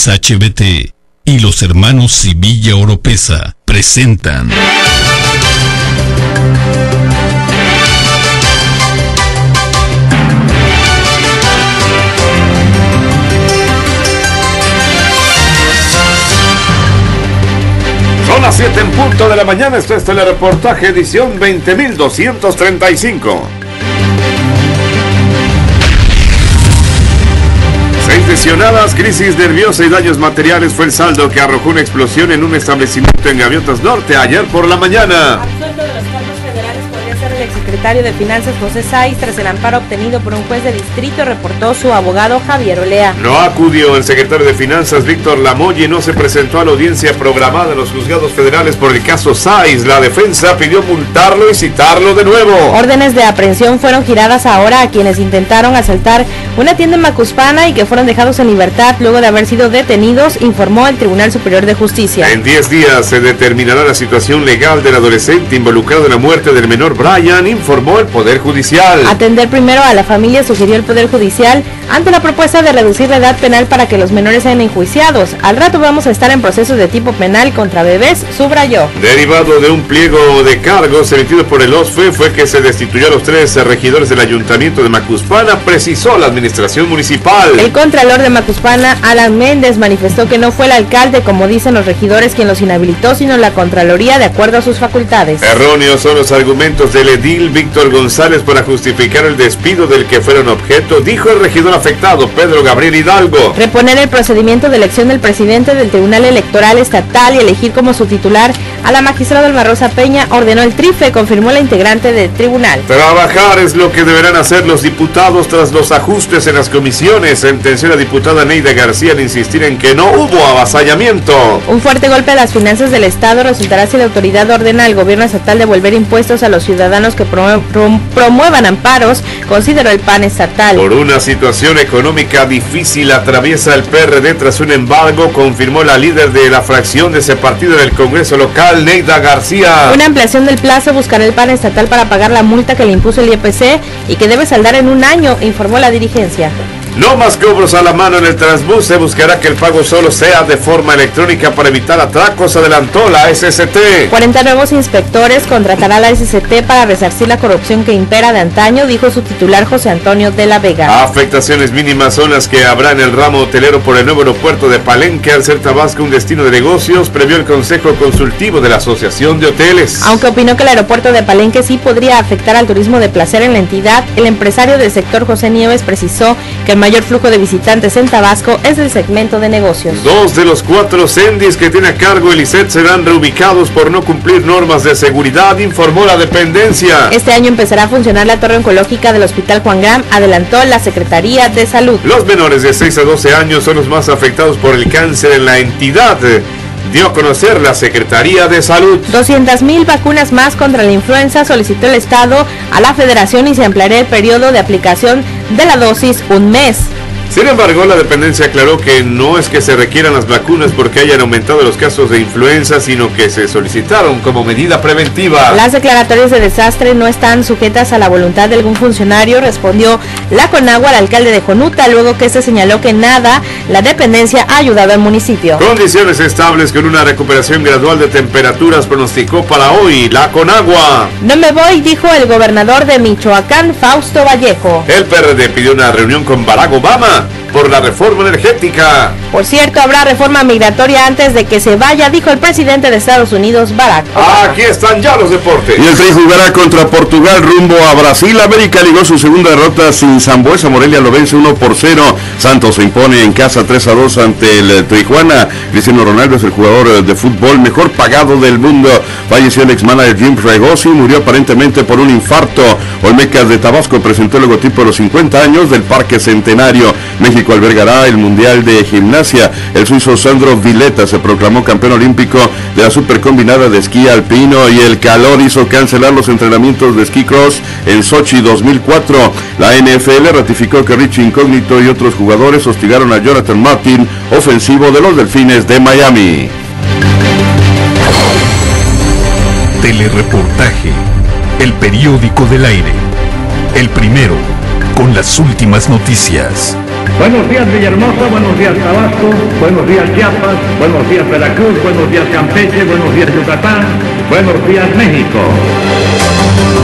Televisa HBT y los hermanos Civilla Oropesa presentan Son las 7 en punto de la mañana. Esto es Telereportaje edición 20.235. 6 lesionadas, crisis nerviosa y daños materiales fue el saldo que arrojó una explosión en un establecimiento en Gaviotas Norte ayer por la mañana. Absuelto de los cargos federales podría ser el exsecretario de Finanzas José Sáiz tras el amparo obtenido por un juez de distrito, reportó su abogado Javier Olea. No acudió el secretario de Finanzas Víctor Lamolle y no se presentó a la audiencia programada en los juzgados federales por el caso Sáiz. La defensa pidió multarlo y citarlo de nuevo. Órdenes de aprehensión fueron giradas ahora a quienes intentaron asaltar una tienda en Macuspana y que fueron dejados en libertad luego de haber sido detenidos, informó el Tribunal Superior de Justicia. En 10 días se determinará la situación legal del adolescente involucrado en la muerte del menor Brian, informó el Poder Judicial. Atender primero a la familia, sugirió el Poder Judicial, ante la propuesta de reducir la edad penal para que los menores sean enjuiciados. Al rato vamos a estar en procesos de tipo penal contra bebés, subrayó. Derivado de un pliego de cargos emitido por el OSFE fue que se destituyó a los 3 regidores del Ayuntamiento de Macuspana, precisó la administración municipal. El contralor de Macuspana, Alan Méndez, manifestó que no fue el alcalde, como dicen los regidores, quien los inhabilitó, sino la Contraloría de acuerdo a sus facultades. Erróneos son los argumentos del edil Víctor González para justificar el despido del que fueron objeto, dijo el regidor afectado, Pedro Gabriel Hidalgo. Reponer el procedimiento de elección del presidente del Tribunal Electoral Estatal y elegir como su titular a la magistrada Alma Rosa Peña, ordenó el TRIFE, confirmó la integrante del tribunal. Trabajar es lo que deberán hacer los diputados tras los ajustes en las comisiones, sentenció la diputada Neida García al insistir en que no hubo avasallamiento. Un fuerte golpe a las finanzas del Estado resultará si la autoridad ordena al gobierno estatal devolver impuestos a los ciudadanos que promuevan amparos, consideró el PAN estatal. Por una situación económica difícil atraviesa el PRD tras un embargo, confirmó la líder de la fracción de ese partido en el Congreso local, Neida García. Una ampliación del plazo buscará el PAN estatal para pagar la multa que le impuso el IEPC y que debe saldar en un año, informó la dirigencia. No más cobros a la mano en el Transbús, se buscará que el pago solo sea de forma electrónica para evitar atracos, adelantó la SST. 40 nuevos inspectores contratará la SST para resarcir la corrupción que impera de antaño, dijo su titular José Antonio de la Vega. Afectaciones mínimas son las que habrá en el ramo hotelero por el nuevo aeropuerto de Palenque, al ser Tabasco un destino de negocios, previó el Consejo Consultivo de la Asociación de Hoteles. Aunque opinó que el aeropuerto de Palenque sí podría afectar al turismo de placer en la entidad, el empresario del sector José Nieves precisó que el mayor flujo de visitantes en Tabasco es el segmento de negocios. 2 de los 4 CENDIs que tiene a cargo el ISET serán reubicados por no cumplir normas de seguridad, informó la dependencia. Este año empezará a funcionar la torre oncológica del Hospital Juan Graham, adelantó la Secretaría de Salud. Los menores de 6 a 12 años son los más afectados por el cáncer en la entidad, dio a conocer la Secretaría de Salud. 200,000 vacunas más contra la influenza solicitó el Estado a la Federación y se ampliará el periodo de aplicación de la dosis un mes. Sin embargo, la dependencia aclaró que no es que se requieran las vacunas porque hayan aumentado los casos de influenza, sino que se solicitaron como medida preventiva. Las declaratorias de desastre no están sujetas a la voluntad de algún funcionario, respondió la Conagua al alcalde de Jonuta, luego que se señaló que la dependencia ha ayudado al municipio. Condiciones estables con una recuperación gradual de temperaturas pronosticó para hoy la Conagua. No me voy, dijo el gobernador de Michoacán, Fausto Vallejo. El PRD pidió una reunión con Barack Obama por la reforma energética. Por cierto, habrá reforma migratoria antes de que se vaya, dijo el presidente de Estados Unidos, Barack Obama. Aquí están ya los deportes. Y el Tri jugará contra Portugal rumbo a Brasil. América ligó su segunda derrota sin Zambuesa. Morelia lo vence 1-0. Santos se impone en casa 3-2 ante el Tijuana. Cristiano Ronaldo es el jugador de fútbol mejor pagado del mundo. Falleció el ex-manager Jim Fregosi, murió aparentemente por un infarto. Olmecas de Tabasco presentó el logotipo de los 50 años del Parque Centenario. México albergará el Mundial de Gimnasia. El suizo Sandro Vileta se proclamó campeón olímpico de la supercombinada de esquí alpino y el calor hizo cancelar los entrenamientos de esquí cross en Sochi 2004. La NFL ratificó que Richie Incógnito y otros jugadores hostigaron a Jonathan Martin, ofensivo de los Delfines de Miami. Telereportaje, el periódico del aire. El primero, con las últimas noticias. Buenos días Villahermosa, buenos días Tabasco, buenos días Chiapas, buenos días Veracruz, buenos días Campeche, buenos días Yucatán, buenos días México.